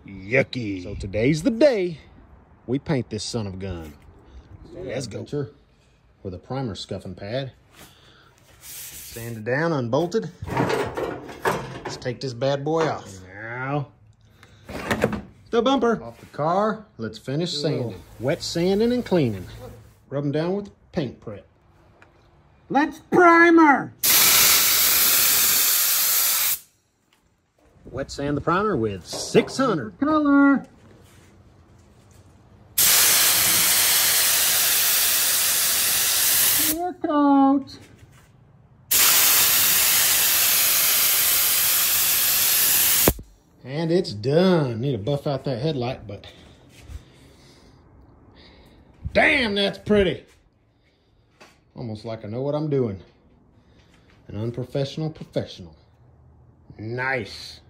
Yucky. So today's the day we paint this son of a gun. Let's go. With a primer scuffing pad. Sanded down, unbolted. Let's take this bad boy off. Now, the bumper off the car. Let's finish sanding. Wet sanding and cleaning. Rub them down with paint prep. Let's primer. Wet sand the primer with 600. Color. Clear coat. And it's done. Need to buff out that headlight, but damn, that's pretty. Almost like I know what I'm doing. An unprofessional professional. Nice.